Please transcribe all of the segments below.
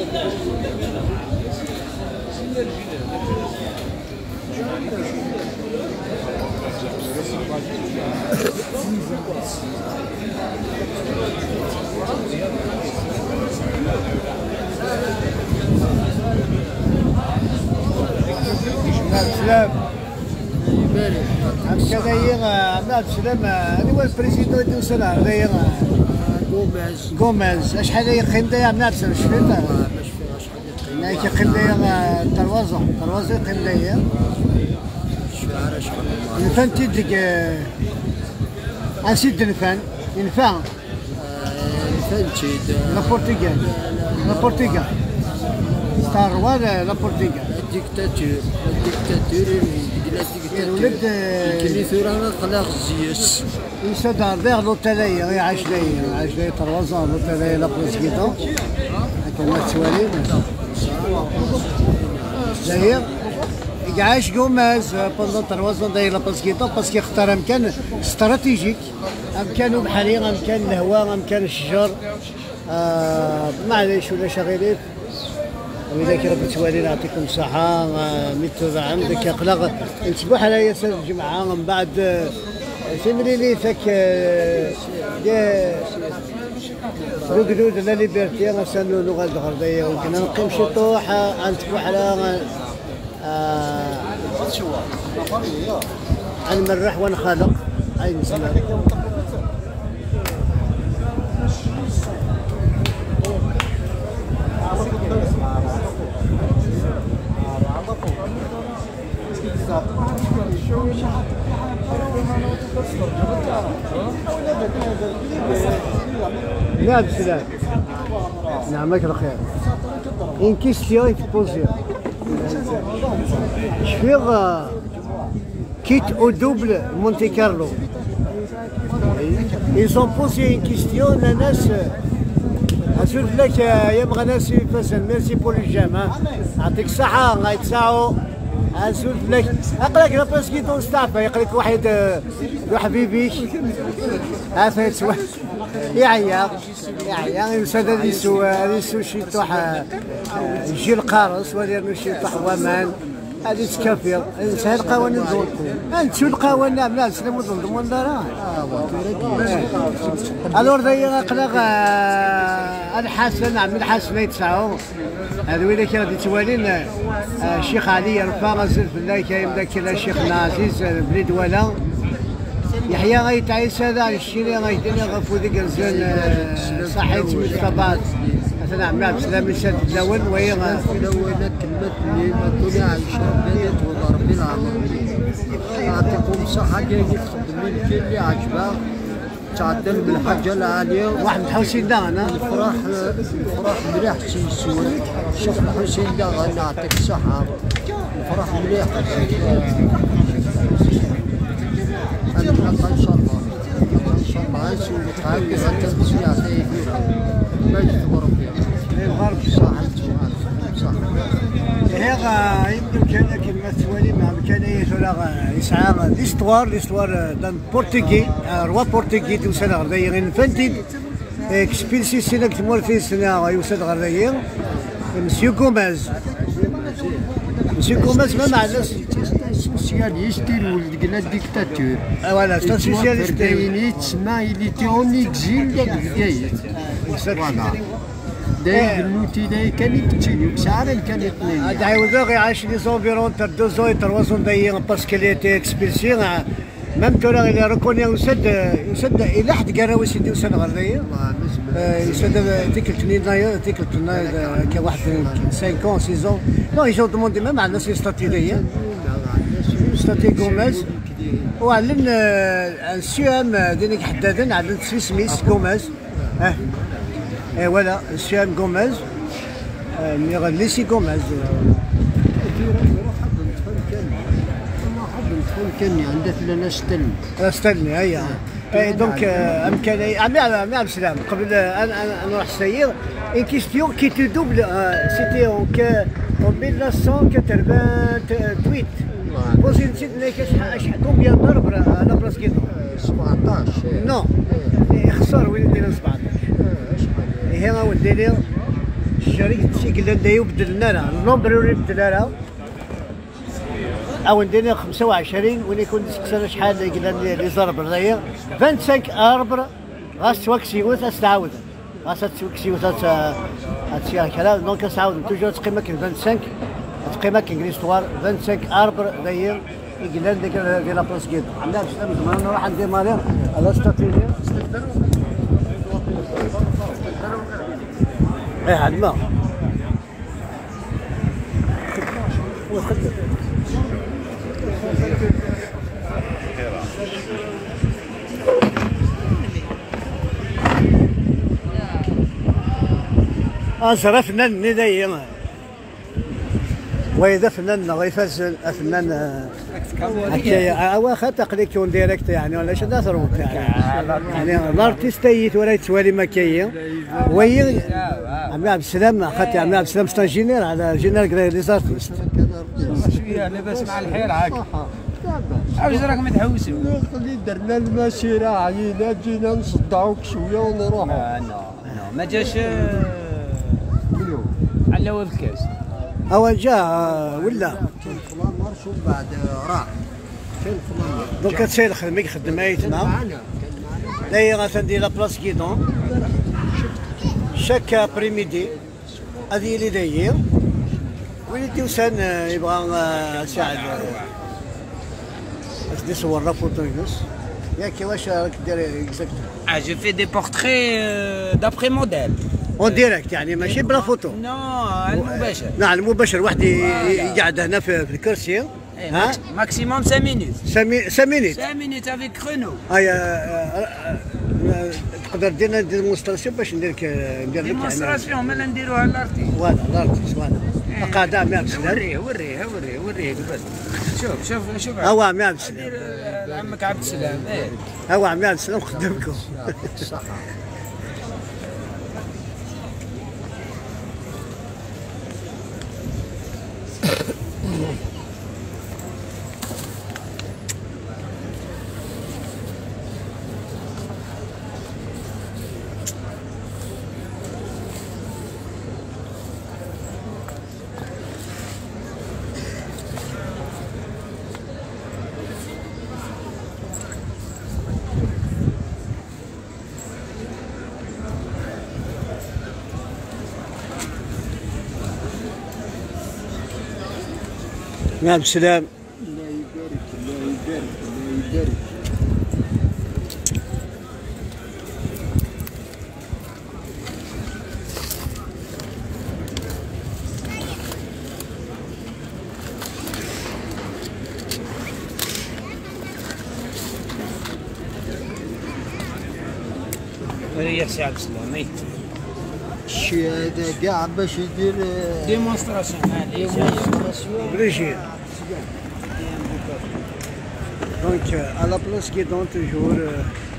السلام هكذا هي عبد السلام هذا هو البريزيدون ديال السنه هذايا غوميز شحال يقيم دايا عبد السلام شفت لا كيقيم دايا تروازا يقيم دايا الفن تيدك اسيد الفن ينفع الفن لا ستار ولا لا الديكتاتور الولد اللي ثورانا خلاق الزياس يسدار داغ لوتاليا غير عاش لي تروازا لوتاليا لا بروسكيتو هكا ما تسوالي زاهر عاش غوميز بوندون تروازا داير لا بروسكيتو باسكو اختار مكان استراتيجيك مكان بحري مكان الهواء مكان الشجر معليش ولا شغيلين وإذا كي ربي توالي يعطيكم الصحة ميتو عندك أقلاق نتبوح على ياسر الجمعة من بعد تمريني فك رقدود لا ليبرتي غنسالو اللغة الغربية وكنا نقيم شي طوح نتبوح على نمرح ونخلق أي نسمع لا بسلام نعمك الخير إن كيستيون تبوزي شفيغ كيت أو دوبل مونتي كارلو ils ont posé une question الناس أسولف لك يبغى ناس يفسن ميرسي بور الجام يعطيك الصحة الله يتساعو أسولف لك أقلك لا باسكيتو ستافا يقلك واحد حبيبي هذا يتسوى يعيا يوسد هذه سو شي طوح يجي القارص ودير شي طوح ومان هذه تكفي نسهل القوانين دول انت شو القوانين لا سلموا ضمن دارها الور ذي قلق الحسن عم الحسن يتسعوا هذا وين كي غادي توالين الشيخ علي رفا غزل في الله كاين ذاك الشيخ العزيز بليد ولا يحيى غيتعيس هذا الشيري غيدير غفو ذيك الزين صحيت من الطبات مثلا عم عبد السلام الشاد الاول وهي الاولى كلمه اللي ما تولي على الشعب بدات وضرب العمر يعطيكم الصحه كاين خدمين اللي عجبها تعدل بالحاجه العاليه واحد الحسين دا انا الفرح مليح تيسوي الشيخ الحسين دا غنعطيك الصحه الفرح مليح ان شاء الله نسولك هكا غتمشي يعطيك باش تضرب فيها الغرب صح يمكن كان كلمة توالي ما كان يسعى ليستوار دان بورتوغي روا بورتوغي توصل غردايا غير فانتي اكسبيلسي سنة كتمور في سنة يوصل غردايا مسيو غوميز ما معناش سوسياليست الولد قلنا ديكتاتور فوالا سوسياليست كاين تسمى إلي تي اون إكزيل داك الجزائر فوالا داير النوتي داير كان يكتشيني ساعة كان يطلع هذا عاوزا غير عايش لي زونفيرون تاع 2 3 داير باسكو لي تي اكسبيلسي ميم تورا اللي ركوني يسد الى حد قراوي سيدي وسن غردايا يسد ديك التنين ديك التنين كواحد 5 6 نو يجو دوموندي ميم على الناس ستاتي دايا ستاتي غوميز وعلن السيام دينك حدادا علن سميس غوميز فوالا السيام غوميز ليسي غوميز كان عندها لنا ستلني هيا دونك امكاني عمي عبد السلام قبل ان نروح السير ان كيستيون كي تو دوبل سيتي اون 1988 بوزي نسيت لك شحال كومبيان ضرب على بلاسكيتو 17 نو خسر وين دينا 17 هنا ودي لي الشريك تشي قلنا دايو بدلنا لها النومبر اللي بدلنا او ندير 25 وين يكون سكسنا شحال قلنا لي زرب هذايا 25 اربر غاس توكسيوت استعاود غاس توكسيوت هادشي هكذا دونك تعاود توجور تقيمه كاين 25 تقيمه كاين ليستوار 25 اربر هذايا قلنا ديك لا بلاص كيد عندنا سلام زعما نروح عندي مالين على ستاتيني ايه على الماء أزرع فنان ندايا وإذا فنان غيفاز فنان هكايا واخا تقليد كون ديريكت يعني ولا شي داثروك يعني الارتيست ولا يتوالي ما كاين وهي عمي عبد السلام خاطر عمي عبد السلام ستاجينير على جينير كري لي زارتيست شويه لاباس مع الحيل هاك عاوز راكم تحوسوا اللي درنا المسيره عينا جينا نصدعوك شويه ونروحوا ما جاش على هو الكاس أو جا ولا كان فلان شو بعد راح كان فلان دونك تسير خدمك خدم ايتنا لا غاتندير لا بلاص كيدون شاك ابريميدي هذه اللي داير وليدي وسان يبغى ساعد باش نصور لا فوتو يونس ياك واش راك دير اكزاكت جو في دي بورتري دابخي موديل اون ديريكت يعني ماشي بلا فوتو نو المباشر نعم المباشر واحد يقعد هنا في الكرسي ها ماكسيموم 5 مينوت 5 مينيت 5 مينوت افيك كرونو تقدر دير ديمونستراسيون باش ندير لك ديمونستراسيون مالا نديروها لارتيست فوالا لارتيست فوالا قاعده مع عبد السلام وريه قبل شوف هو عمي عبد السلام عمك عبد السلام هو عمي عبد السلام خدمكم يا عبد السلام الله يبارك الله يبارك الله يبارك وريه سي عبد السلام الشيء هذا كاع باش يدير ديمونستراسيون بريجي دونك على بلاص كي دون توجور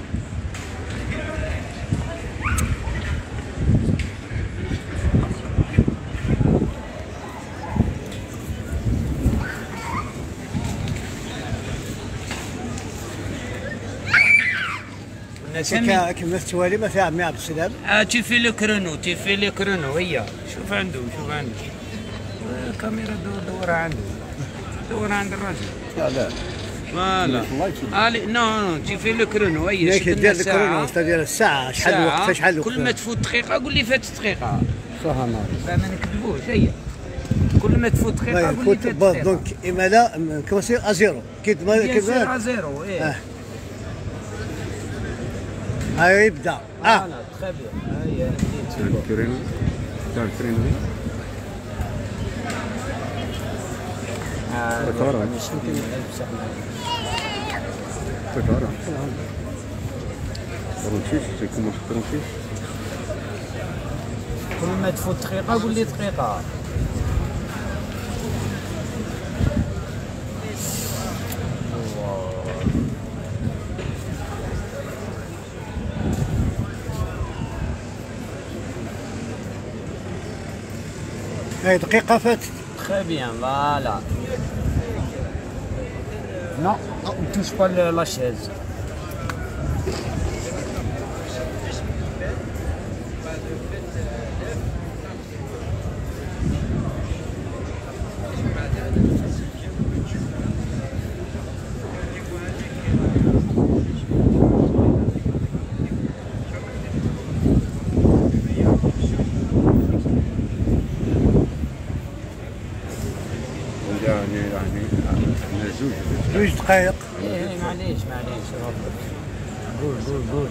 كما التوالي ما فيها عمي عبد السلام تيفي لو كرونو هي شوف عنده الكاميرا دورها عنده دورها عند الراجل فوالا نو تيفي لو كرونو هي شوف دير الكرونو ديال الساعه شحال الوقت شحال الوقت كل ما تفوت دقيقه قول لي فاتت دقيقه فهمت ما نكذبوش هي كل ما تفوت دقيقه قول لي فاتت دقيقه دونك اما لا كوسي ازيرو كيما ازيرو هاي يبدا تري بيان الكرينو تاع الكرينو تكارا فرونشيش كيما فرونشيش كل ما تفوت دقيقه قول لي دقيقه هاي دقيقة فاتت. Très bien, voilà. Non, ne touche pas la chaise. يعني زوج دقائق. ايه معليش قول.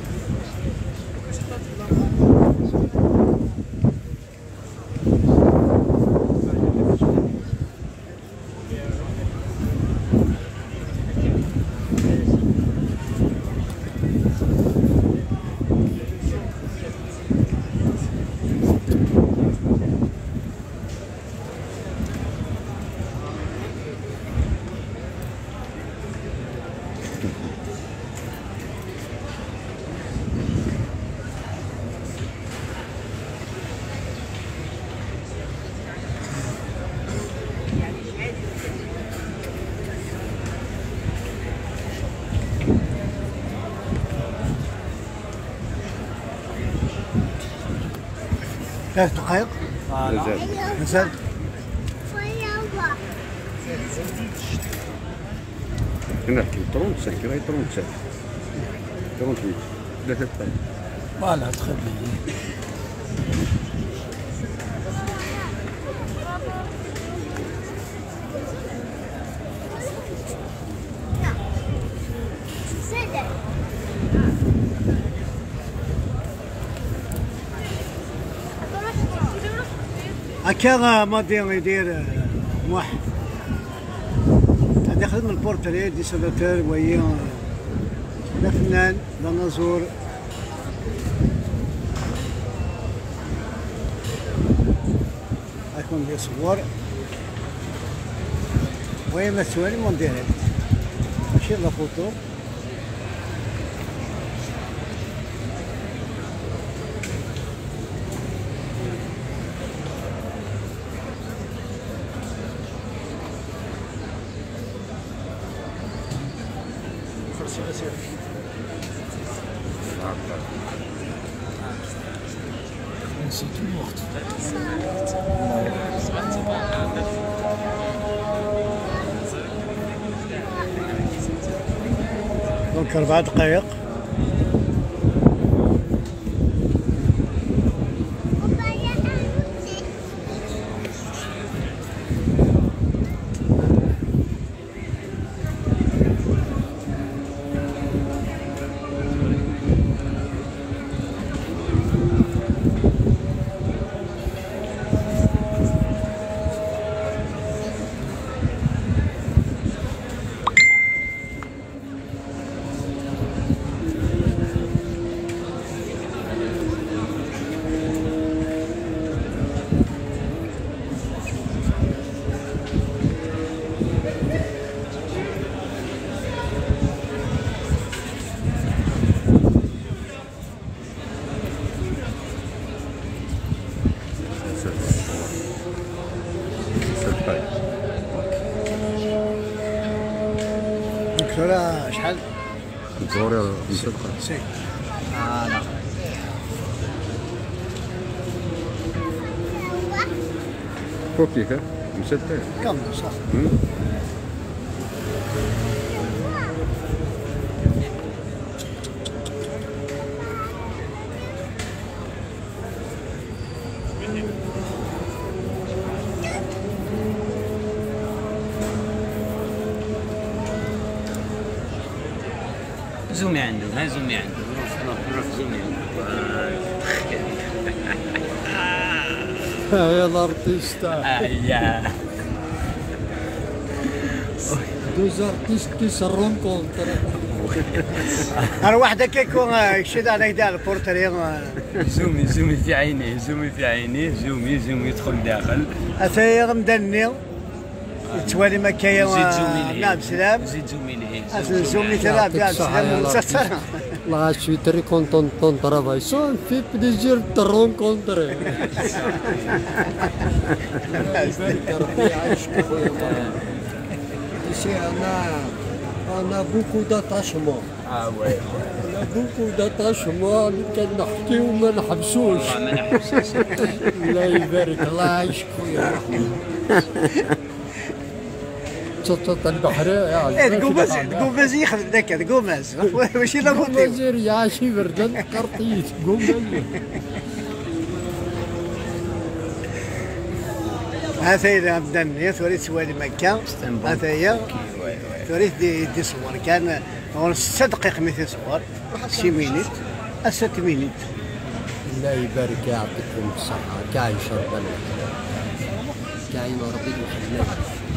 ثلاث دقائق مازال. نحكي 37 كي 37 38 3 دقائق. فوالا تخلي هكا ماضي يدير واحد هذا خدم البورتري ديسيلاتور وهي لا فنان لا نزور يكون بيصور وهي مسؤولة من ديريكت ماشي لا فوتو. نسيت الوقت. دونك 4 دقائق. دكتورة شحال؟ دكتورة 5 دقائق. سي. لا. كوكيك 5 دقائق. كمل صح. زومي عنده ها زومي عنده روح زومي عنده. يا الارتيستا دوز ارتيست كي se rencontrent. انا واحد هكا يكون يشد على يدار البورتري. زومي في عينيه زومي يدخل داخل. اتايا غمدني توالي مكايا. زيد زومي نعم سلام. زيد زومي ليه. زومي تراب يا سلام مسطر. Là, je suis très content de ton travail. Ça me fait plaisir de te rencontrer. Ici, on a beaucoup d'attachement. Ah ouais. On a beaucoup d'attachement. كان نحكي وما نحبسوش. ما نحبسوش. الله يبارك الله يعيشك خويا. البحر قوماز يخدم ذاك قوماز ماشي لا قوماز يعيش بردان قرطيس قوماز هذا هي بدنا توريد سوالي مكة هذا هي توريد دي صور كان 6 دقائق مثل صور 6 مينيت 7 مينيت. الله يبارك يعطيكم الصحة كاين شربنا كاين ربي يخليك.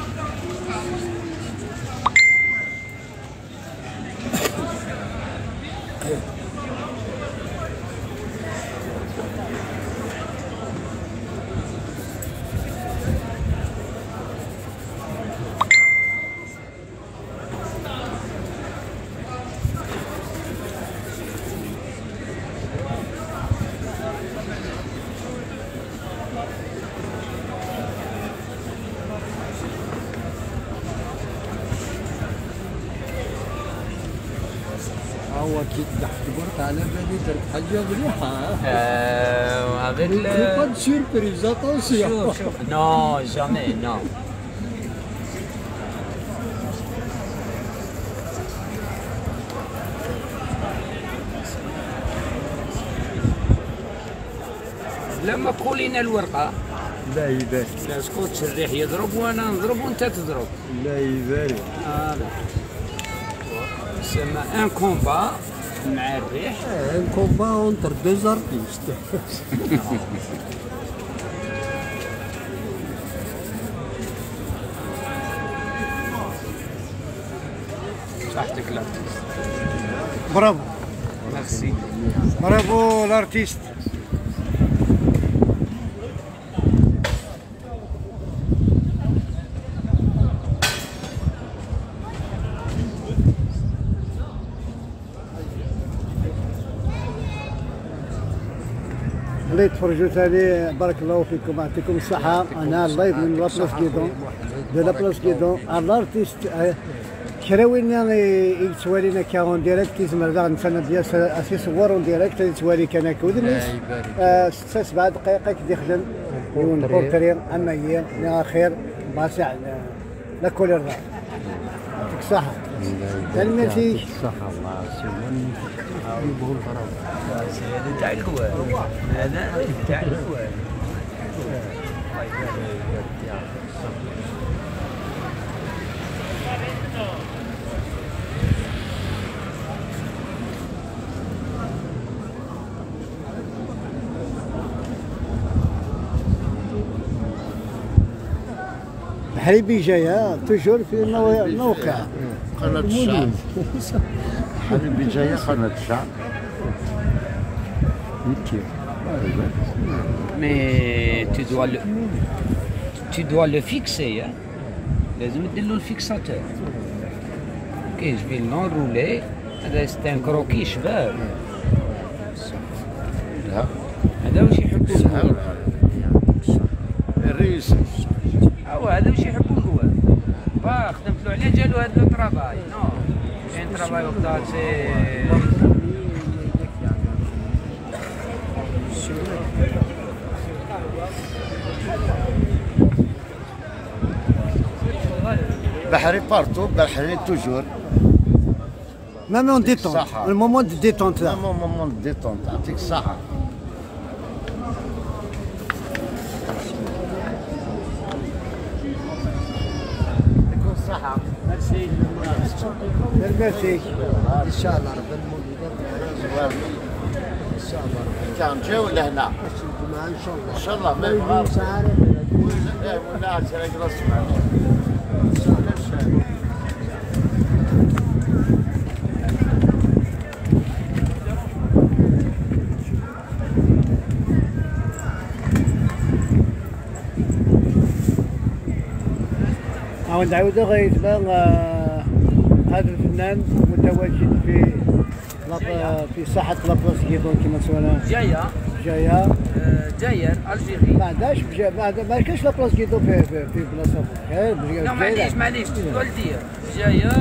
هو كي تحت على بالي درت حاجه مليحه. avec pas de surprise, attention. Non, jamais, non. لما تقولين الورقة لا يبارك. اسكت الريح يضرب وانا نضرب وانت تضرب. لا يبارك. يسمى ان كومبا مع الريح. ان كومبا اونتر دو ارتيست. صحتك الارتيست. برافو ميرسي. برافو الارتيست. اللي تفرجوا ثاني بارك الله فيكم يعطيكم الصحة. أنا اللايف من لابلاص كيدون دو لابلاص كيدون الارتيست كراوينا يتوالينا كاون ديريكت يزمر داغ نتسنى ديال اسي صور اون ديريكت يتوالي كان كودنيس 6 7 دقائق كي يخدم يون بورتري اما هي لا خير باسع لا كولر يعطيك الصحة. الميرسي الصحة الله يسلمك. يبغوا الغرام. هذا تاع الهوال. هذا تاع الهوال. بحريبي جاية توجور في الموقع قناة الشعب. حبيبي جاية قناة الشعب. Mais tu dois le fixer. Hein. لازم تدير الفيكساتور. كي جو نونرولي هذا سي ان كروكي شباب. لا هذا واش يحبوا الهوال. الرئيس هذا واش يحبوا الهوال. خدمت له عليه جالو هذا لو طرافاي. نو كاين طرافاي وقتها سي بحري بارتو بحري توجور. ميم اون ديتونت المومون دو ديتونت لا مومون دو ديتونت يعطيك الصحة. يعطيكم الصحة. ميرسي ميرسي. ان شاء الله ربنا يموت. ان شاء الله كان جا ولا هنا؟ ان شاء الله. ان شاء الله ما يبغى. ولا عشان رسمه. نعاود غيتبان هذا الفنان متواجد في ساحة لابلاص كيدون كما سوانا جاية جاير الجيري. ما عندهاش ما كاينش لابلاص كيدون في بلاصة أخرى. لا معليش تقول دير جاية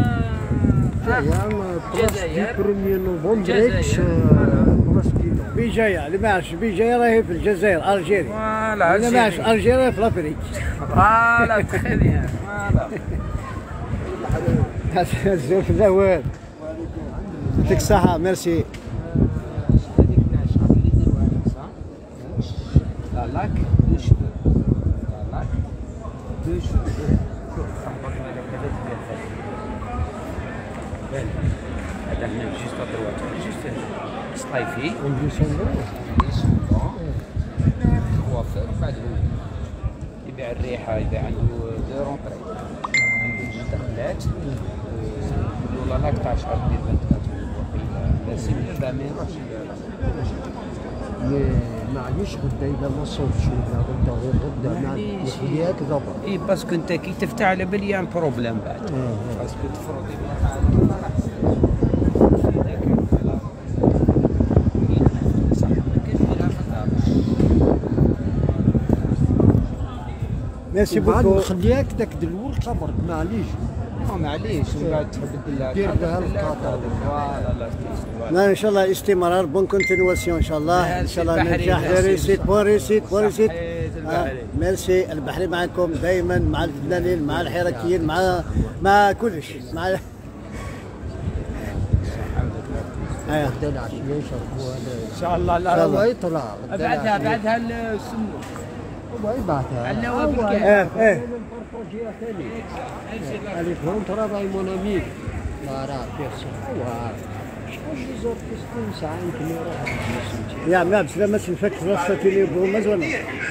جزائر 1 نوفمبر بجاية اللي ما عرفش بجاية راهي في الجزائر الجيري. فوالا اللي ما عرفش الجيري في لافريك. فوالا تخي بيان فوالا. الزوف الاول يعطيك الصحة ميرسي. هذيك ناشفة اللي نديروها ناقصة. لا لاك دو شفو. لا لاك دو شفو. شوف صاحبك هذا كذا تبيع هذا. هذا هنا جوست ادروات جوست صايفي. كوافير بعد هو يبيع الريحة، يبيع عنده دو رونطري، عنده جوج دخلات. لا لاك تاع شهر 2024 لا سيمي لا ما يروحش. معليش غدا الا ما صوتش ولا غدا غير غدا معليش. ياك دابا. اي باسكو انت كي تفتح على بالي ان بروبليم بعد باسكو تفرضي ميرسي بعد بوكو. نخليك داك دلول قبر معليش. معليش ومن بعد تبدل دير بها القطر. فوالا لا ان شاء الله استمرار بون كونتينواسيون ان شاء الله. ان شاء الله ننجح. ريسيت بون ريسيت بون ريسيت. ميرسي. البحري معكم دائما مع الفنانين مع الحركيين مع كلش مع غدا العشيه نشربوا هذا ان شاء الله. شاء الله. هو يطلع بعدها السمو هو يبعثها. النواب ايه عليك هون ترى راي مون امي لا راه بيرسون هو شكون اللي زار في 60 ساعه يمكن يروح. يا عمي عبد السلام ما تنفكش راسك اللي بومز ولا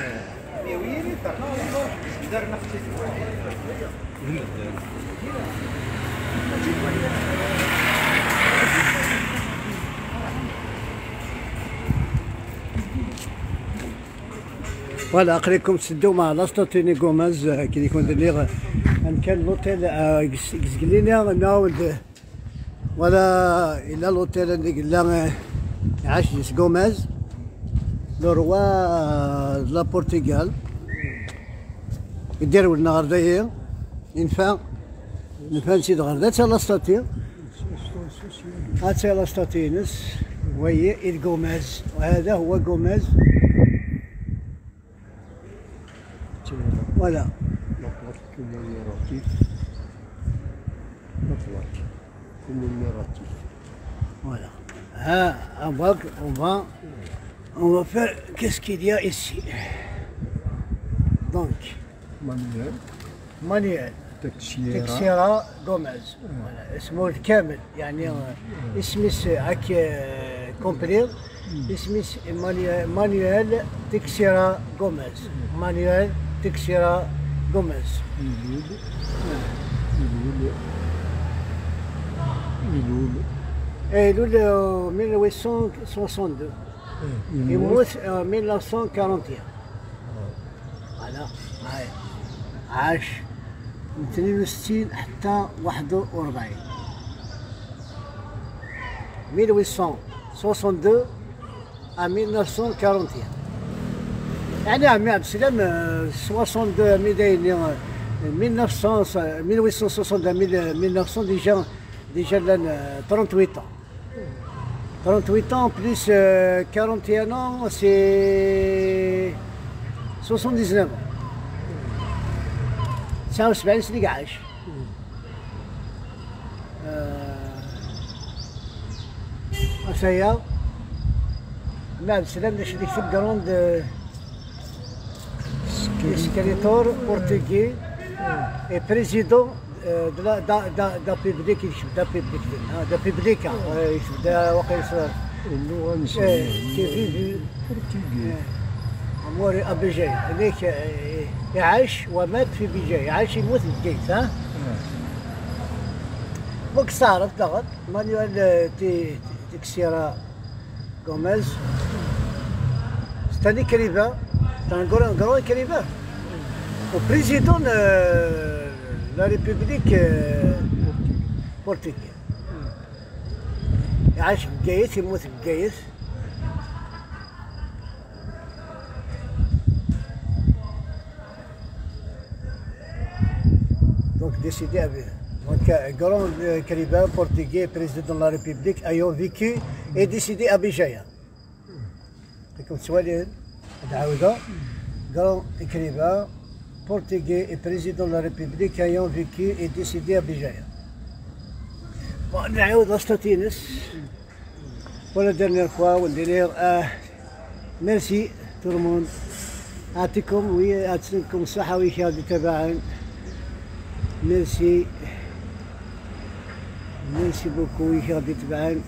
فوالا اقريكم تسدوا مع لاستوتيني غوماز كي يكون دير ان كان لوتيل قزقلينا ناود ولا الى لوتيل اللي قلنا عاش غوماز لو روا لا بورتوغال يديروا لنا غردايه ينفع نسيت غردا تا لاستاتي هاتي لاستاتينس وهي الغوماز وهذا هو غوماز. Voilà. Voilà. On va faire qu'est-ce qu'il y a ici. Donc, manuel. تكسيرة غوماز. اسمه الكامل يعني اسمي هاك كومبلير اسمي مانويل تكسيرة غوماز. مانويل تكسيرة غوماز. ايلول 1862 يموت 1941. فوالا هاي عاش من 62 حتى 41. 1862 à 1941. يعني عمي عبد السلام 62 1862 déjà لان 38 ans. 38 ans plus 41 ans c'est 79 ans. 79 سنة عايش. هي مع عبد السلام باش يكتب كروند escritor portugais et président de la République da République da وقيس كيف أموري أبيجاي هذيك يعيش ومات في بيجاي عايش يموت في الجيش ها بوك صارت ضغط مانويل تكسيرا غوماز ستاني كريبا غران كريبا وبريزيدون لا ريبوبليك بورتوغال يعيش في الجيش يموت في الجيش. Donc décidé avec donc grand Kariba portugais président de la République ayant vécu et décidé à Béjaïa. Comme tu vois grand Kariba portugais et président de la République ayant vécu et décidé à Béjaïa. نعاود غسطتينس ولا درنا فوا وندير ميرسي تورموند يعطيكم يعطيكم الصحة ويشاهدوا تباعا ميرسي بوكو ويشاهدوا تباعا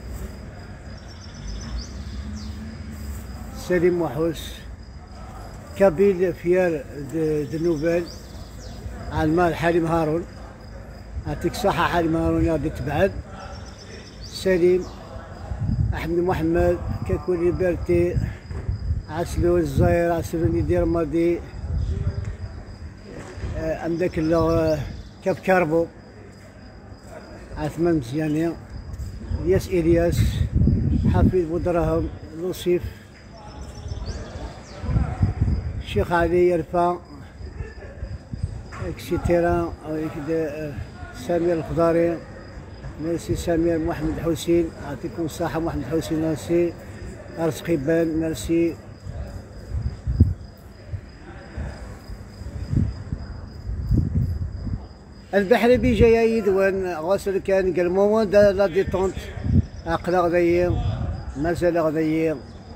سليم وحوس كابيل فيار دو نوفيل على المال حليم هارون يعطيك الصحة حليم هارون غادي تبعد سليم أحمد محمد كاكو ليبرتي عسلو الزاير عسلو يدير ماضي عندك كاب كاربو عثمان مزياني إلياس حفيظ بودراهم لوصيف الشيخ علي يرفع اكسيتيرا سمير الخضاري ميرسي سمير محمد حسين يعطيكم الصحة محمد حسين ميرسي أرزقي بان ميرسي البحر بيجي يدوان غسل كان قال مومون لا ديتونت عقل غدير مازال غدير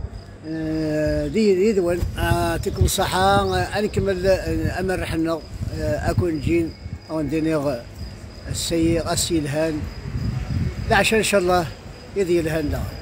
دي يدوان يعطيكم الصحة نكمل أمل رحنا أكون جين أو ندير السيء الهان العشاء إن شاء الله يدي الهان